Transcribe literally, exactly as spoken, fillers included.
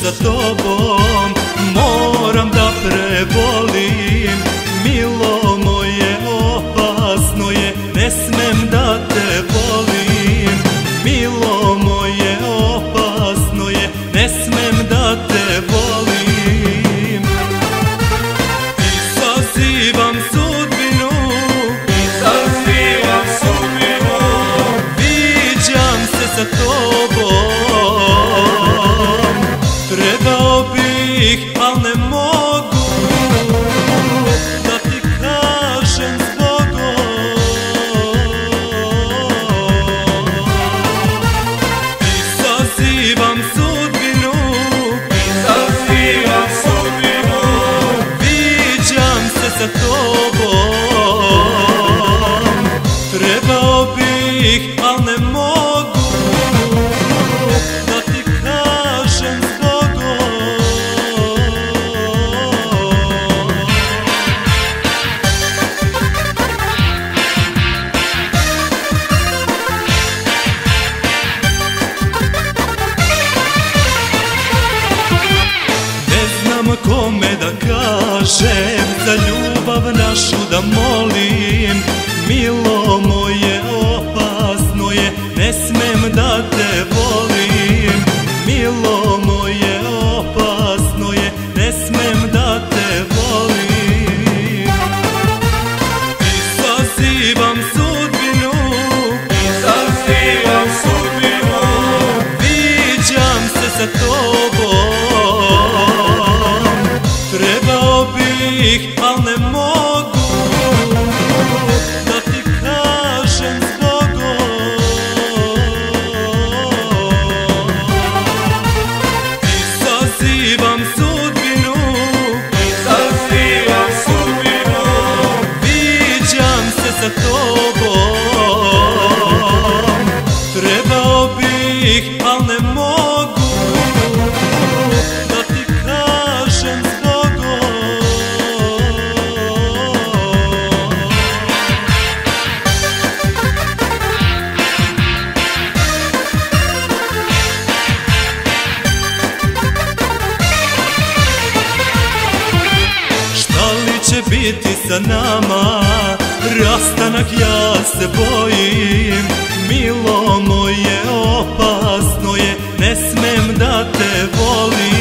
za tobom, moram da prebolim. Milo moje, opasno je, ne smem da te volim. Milo moje, opasno je, ne smem da te volim. Izazivam sudbinu, izazivam sudbinu, viđam se sa tobom. Trebao bih, al ne mogu da ti kažem zbogom. Izazivam sudbinu, izazivam sudbinu, viđam se sa tobom. Trebao bih, al ne mogu da ti kažem zbogom. Ne znam kome da kažem, za ljubav našu da molim. Milo moje, opasno je, ne smem da te volim. Milo moje, opasno je, ne smem da te volim. Izazivam sudbinu, izazivam sudbinu, viđam se sa tobom. Trebao bih, al ne mogu da ti kažem zbogom. Izazivam sudbinu, izazivam sudbinu, viđam se sa tobom. Trebao bih, al ne mogu da ti kažem zbogom. Šta li će biti sa nama, rastanak ja se bojim. Milo moje, opasno je, ne smem da te volim.